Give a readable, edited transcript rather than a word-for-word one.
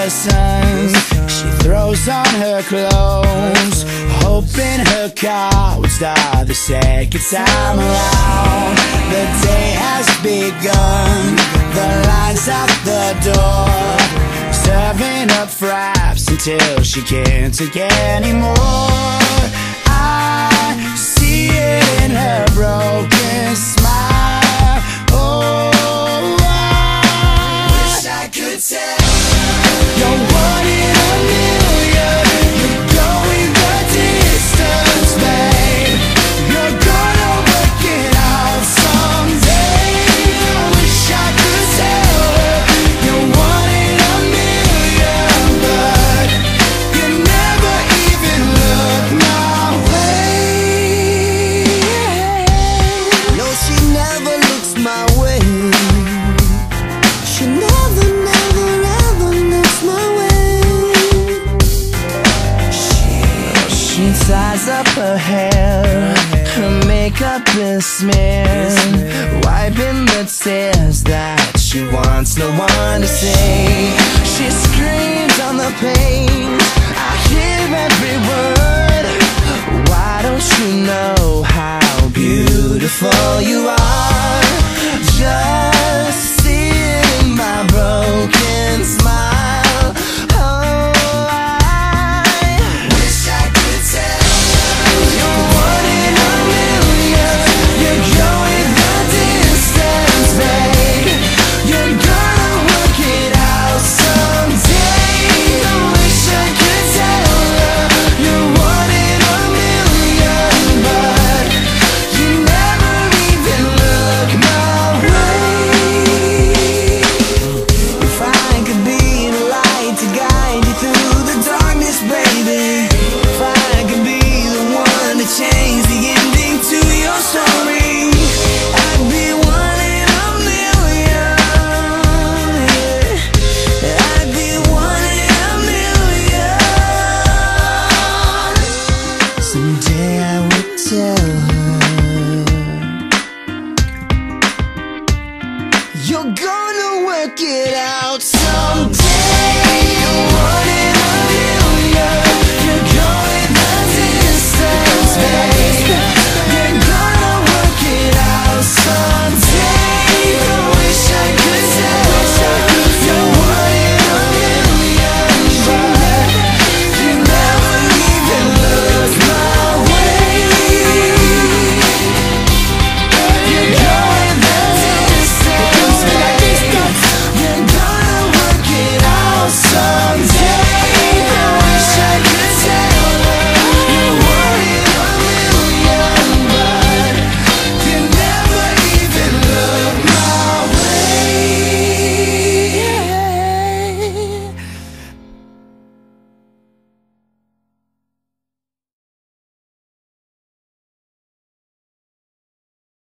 the sun. She throws on her clothes, hoping her car would start the second time around. The day has begun, the line's out the door, serving up fraps until she can't take anymore. I see it in her broken smile. Oh, I wish I could tell you're one in a million. You're going the distance, babe. You're gonna work it out someday. I wish I could tell her you're one in a million, but you never even look my way. No, she never looks my way. She never, never, ever looks my way. She ties up her hair, her makeup is smeared, wiping the tears that she wants no one to see. She screams on the page